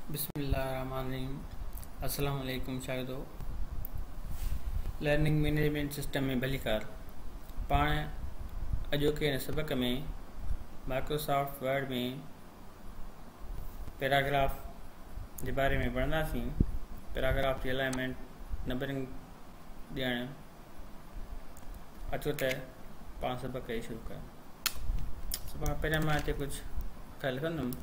बिस्मिल्लाहिर्रहमानिर्रहीम। अस्सलाम वालेकुम शागिर्दो। लर्निंग मैनेजमेंट सिस्टम में भलीकार पाण अॼोके हिन सबक़ में माइक्रोसॉफ्ट वर्ड में पैराग्राफ जे बारे में पढ़ंदासीं। पैराग्राफ जी अलाइनमेंट नंबरिंग ॾियणु अचो त पाण सबक़ खे शुरू कयूं। सभ खां पहिरियों मां हिते कुझु अखर लिखंदुमि।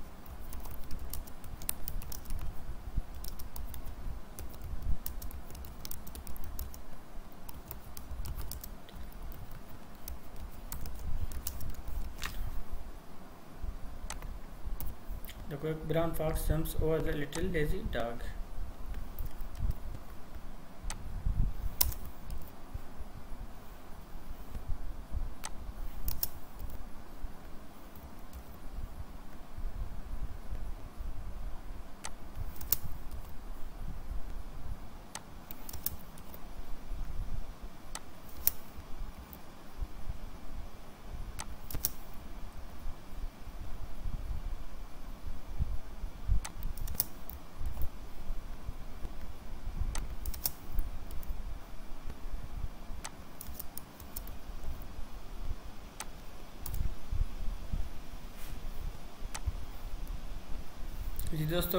The quick brown fox jumps over the little lazy dog. जी दोस्तों,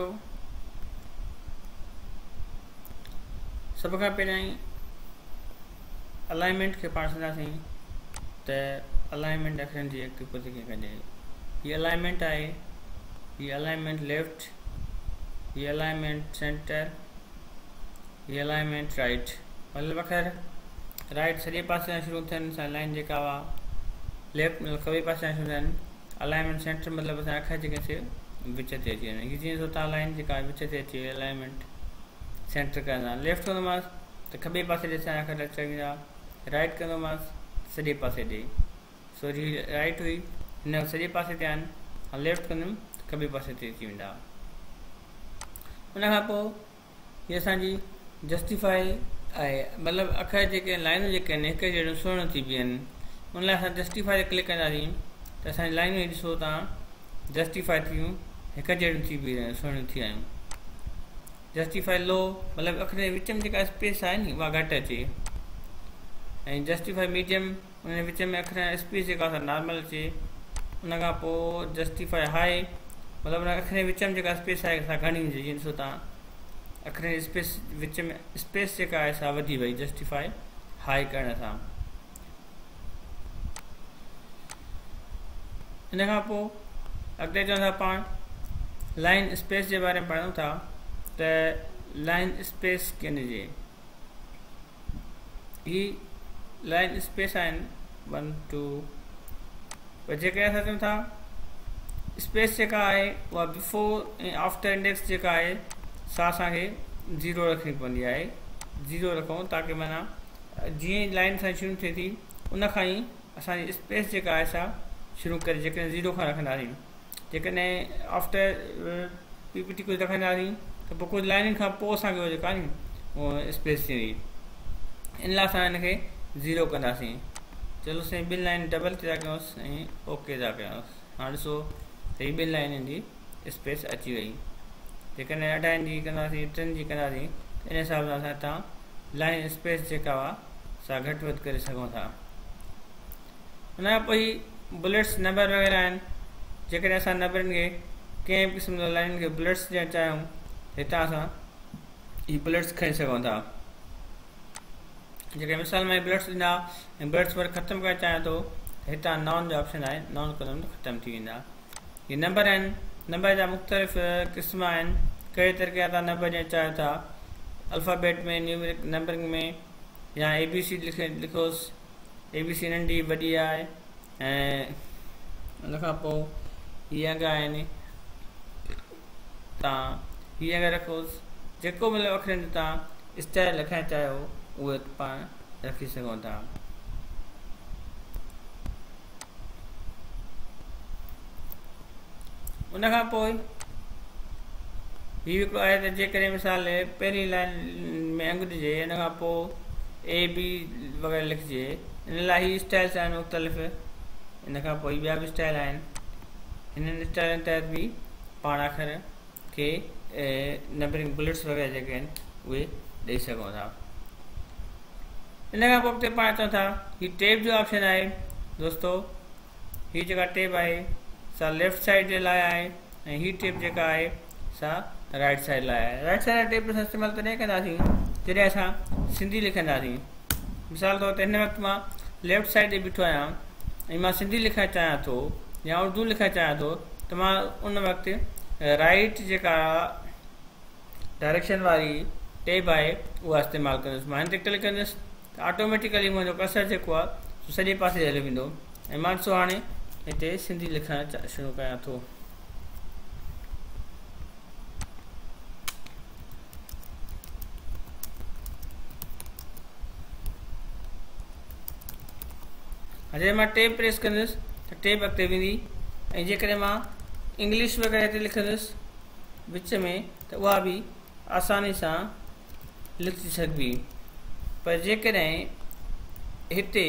सब खां पहिरियों अलाइनमेंट खे पाण सम्झंदासीं त अलाइनमेंट अखरनि जी एक्टिविटी कीअं कजे। हीअ अलाइनमेंट आहे, हीअ अलाइनमेंट लेफ्ट, हीअ अलाइनमेंट सेंटर, हीअ अलाइनमेंट राइट। मतिलबु अखर राइट सॼे पासे सां शुरू थियनि असां लाइन जेका हुआ, लेफ्ट मतिलबु खॿे पासे सां शुरू थियनि। अलाइनमेंट सेंटर मतिलबु असां अखर जेके से विच ते अची वञे। हीअ जीअं तव्हां लाइन जेका विच ते अची वई अलाइनमेंट सेंटर कंदा। लेफ्ट कंदोमांसि त खॿे पासे ॾे असांजा अखर अची वेंदा, राइट कंदोमांसि सॼे पासे ॾे। सो जी राइट हुई, हिन सॼे पासे ते आहिनि, ऐं लेफ्ट कंदुमि त खॿे पासे ते अची वेंदा। उनखां पोइ हीअ असांजी जस्टिफाई आहे, मतिलबु अखर जेके लाइनूं जेके आहिनि हिकु जहिड़ियूं सुहिणियूं थी बीहनि। उन लाइ असां जस्टिफाई ते क्लिक कंदासीं त असांजी लाइनूं ॾिसो तव्हां जस्टिफाई थियूं, हिकु जहिड़ियूं थी बीह सुहिणियूं थी आहियूं। जस्टिफाई लो मतिलबु अखर जे विच में जेका स्पेस आहे नी उहा घटि अचे, ऐं जस्टिफाई मीडियम उन विच में अखर स्पेस जेका असां नॉर्मल अचे। उनखां पोइ जस्टिफाई हाई मतिलबु उन अखर जे विच में जेका स्पेस आहे असां घणी हुजे। जीअं ॾिसो तव्हां अखर जी स्पेस विच में स्पेस जेका आहे सा वधी वई जस्टिफाई हाई करण सां। हिन खां पोइ अॻिते चवनि था पाण लाइन स्पेस जे बारे में पढ़ूं था त लाइन स्पेस कीअं ॾिजे। ही लाइन स्पेस आहिनि 1 2 पर जेके असां चऊं था स्पेस जेका आहे उहा बिफोर ऐं आफ्टर इंडेक्स जेका आहे सा असांखे 0 रखणी पवंदी आहे। 0 रखूं ताकी माना जीअं लाइन सां शुरू थिए थी उनखां ई असांजी स्पेस जेका आहे सा शुरू करे। जेकॾहिं 0 खां रखंदासीं, जेकॾहिं आफ्टर पीपीटी कुझु रखंदासीं त पोइ कुझु लाइनुनि खां पोइ असांखे उहो जेका नी उहो स्पेस थींदी। इन लाइ असां हिनखे 0 कंदासीं। चलो साईं, ॿिनि लाइन डबल ते था कयूंसि ऐं ओके था कयूंसि। हाणे ॾिसो त हीअ ॿिनि लाइनुनि जी स्पेस अची वई। जेकॾहिं 18 जी कंदासीं, 3 जी कंदासीं, इन हिसाब सां असां हितां लाइन स्पेस जेका हुआ सा घटि वधि करे सघूं था। उनखां पोइ बुलेट्स नंबर वग़ैरह आहिनि। जेकॾहिं असां नंबरनि खे कंहिं क़िस्म जी लाइनुनि खे बुलेट्स ॾियणु चाहियूं हितां असां ही बुलेट्स खणी सघूं था। जेके मिसाल में बुलेट्स ॾींदा ऐं बुलेट्स वरी ख़तमु करणु चाहियां थो त हितां नॉन जो ऑप्शन आहे, नॉन कंदुमि त ख़तमु थी वेंदा। हीअ नंबर आहिनि, नंबर जा मुख़्तलिफ़ क़िस्म आहिनि। कहिड़े तरीक़े जा तव्हां नंबर ॾियणु चाहियो था, अल्फ़ाबेट में, न्यूमेरिक नंबरिंग में, या ABC लिखोसि। ABC नंढी वॾी आहे। ऐं उनखां पोइ हीअ अघ आहिनि, तव्हां हीअ अघ रखोसि। जेको मतिलबु अखरनि जो तव्हां स्टाइल लिखाइणु चाहियो उहे पाण रखी सघूं था। उनखां पोइ हीअ हिकिड़ो आहे त जेकॾहिं मिसाल पहिरीं लाइन में अंग ॾिजे, हिन खां पोइ AB वग़ैरह लिखिजे। इन लाइ हीअ स्टाइल्स आहिनि मुख़्तलिफ़। इन खां पोइ ॿिया बि स्टाइल आहिनि। हिननि स्टाइलनि तहत बि पाण अखर खे नंबरिंग बुलेट्स वग़ैरह जेके आहिनि उहे ॾेई सघूं था। इन खां पोइ अॻिते पाण चऊं था ही टेब जो ऑप्शन आहे दोस्तो। ही जेका टेब आहे सा लेफ्ट साइड जे लाइ आहे ऐं ही टेब जेका आहे सा राइट साइड लाइ आहे। राइट साइड टेब असां इस्तेमालु तॾहिं कंदासीं जॾहिं असां सिंधी लिखंदासीं। मिसाल तौर ते हिन वक़्तु मां लेफ्ट साइड ते बीठो आहियां ऐं मां सिंधी लिखणु चाहियां थो या उर्दू लिखणु चाहियां थो त मां उन वक़्तु राइट जेका डायरेक्शन वारी टेब आहे उहा इस्तेमालु कंदुसि। मां हिन ते क्लिक कंदुसि त ऑटोमेटिकली मुंहिंजो कर्सर जेको आहे सॼे पासे हली वेंदो ऐं मां ॾिसो हाणे हिते सिंधी लिखणु शुरू कयां थो। जॾहिं मां टेब प्रेस कंदुसि त टेब अॻिते वेंदी ऐं जेकॾहिं मां इंग्लिश वग़ैरह ते लिखंदुसि विच में त उहा बि आसानी सां लिखी सघिबी। पर जेकॾहिं हिते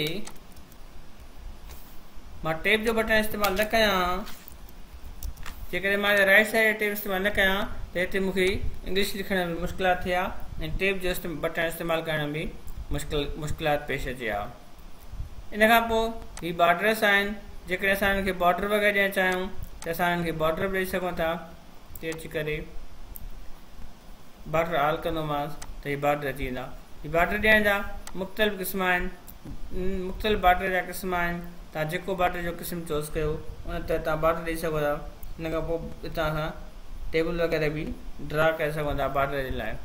मां टेब जो बटन इस्तेमालु न कयां, जेकॾहिं मां राइट साइड टेब इस्तेमालु न कयां त हिते मूंखे इंग्लिश लिखण में मुश्किलात थिए हा ऐं टेब जो बटन इस्तेमालु करण में मुश्किलात पेश अचे हा। इन खां पोइ ही बॉर्डर्स आहिनि। जेकॾहिं असां हिनखे बॉर्डर वग़ैरह ॾियणु चाहियूं त असां हिनखे बॉर्डर बि ॾेई सघूं था। हिते अची करे बॉर्डर ऑल कंदोमांसि त ही बॉर्डर अची वेंदा। ही बॉर्डर ॾियण जा मुख़्तलिफ़ क़िस्म आहिनि। मुख़्तलिफ़ बॉर्डर जा क़िस्म आहिनि। तव्हां जेको बॉर्डर जो क़िस्म चूज़ कयो उन ते तव्हां बॉर्डर ॾेई सघो था। हिन खां पोइ हितां असां टेबल वग़ैरह बि ड्रा करे सघूं था बॉर्डर जे लाइ।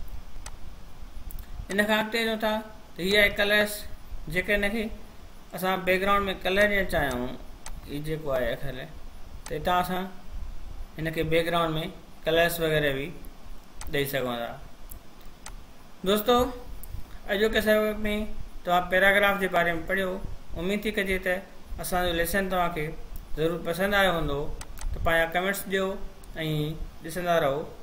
इन खां अॻिते अचूं था त हीअ आहे कलर्स। जेके हिनखे असां बैकग्राउंड में कलर ॾियणु चाहियूं, हीउ जेको आहे अखर त हितां असां हिनखे बैकग्राउंड में कलर्स वग़ैरह बि ॾेई सघूं था। दोस्तो अॼोके सबक़ में तव्हां पैराग्राफ जे बारे में पढ़ियो। उमेद थी कजे त असांजो लेसन तव्हांखे ज़रूरु पसंदि आयो हूंदो। त पंहिंजा कमेंट्स ॾियो ऐं ॾिसंदा रहो।